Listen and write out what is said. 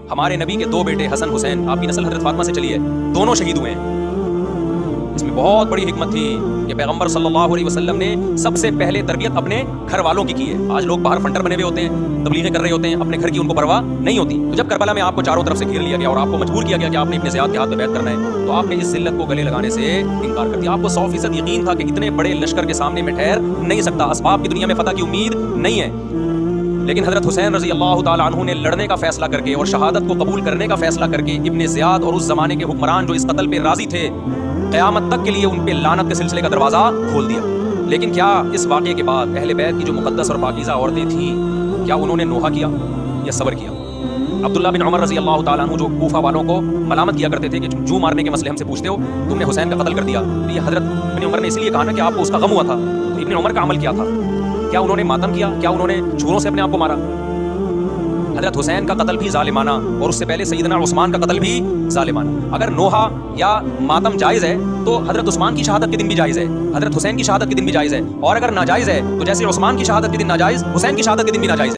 हमारे नबी के 2 बेटे हसन हुसैन, आपकी नस्ल हजरत फातिमा से चली है, दोनों शहीद हुए हैं। इसमें बहुत बड़ी हिकमत थी कि पैगंबर सल्लल्लाहु अलैहि वसल्लम ने सबसे पहले तरबियत अपने घर वालों की है। आज लोग बाहर फंटर बने हुए होते हैं, तबलीगें कर रहे होते हैं, अपने घर की उनको परवाह नहीं होती। तो जब करबला में आपको चारों तरफ से घेर लिया गया और आपको मजबूर किया गया कि आपने इब्ने ज़ियाद के हाथ में बैत करना है, तो आपने इस जिल्लत को गले लगाने से इनकार कर दिया। आपको 100% यकीन था कि इतने बड़े लश्कर के सामने में ठहर नहीं सकता, असबाब की दुनिया में फतह की उम्मीद नहीं है। लेकिन हजरत हुसैन रजी अल्लाह ताला अन्हु ने लड़ने का फैसला करके और शहादत को कबूल करने का फैसला करके इब्ने ज़ियाद और उस जमाने के हुक्मरान जो इस कत्ल पे राजी थे, क़यामत तक के लिए उन पे लानत के सिलसिले का दरवाज़ा खोल दिया। लेकिन क्या इस वाक़े के बाद अहले बैत की जो मुक़द्दस और पाकीज़ा औरतें थीं, क्या उन्होंने नोहा किया या सब्र किया? अब्दुल्ला बिन उमर रजी अल्लाह ताला अन्हु जो कूफा वालों को मलामत किया करते थे कि जू मारने के मसले हमसे पूछते हो, तुमने हुसैन का कत्ल कर दिया, तो ये हजरत इब्ने उमर ने इसलिए कहा ना कि आपको उसका गम हुआ था। तो इब्ने उमर का अमल क्या था? क्या उन्होंने मातम किया? क्या उन्होंने छुरों से अपने आप को मारा? हजरत हुसैन का कत्ल भी जालिमाना और उससे पहले सैयदना उस्मान का कत्ल भी जालिमाना। अगर नोहा या मातम जायज़ है तो हजरत उस्मान की शहादत के दिन भी जायज़ है, हजरत हुसैन की शहादत के दिन भी जायज़ है। और अगर नाजायज़ है तो जैसे उस्मान की शहादत के दिन नाजायज़, हुसैन की शहादत के दिन भी नाजायज़ है।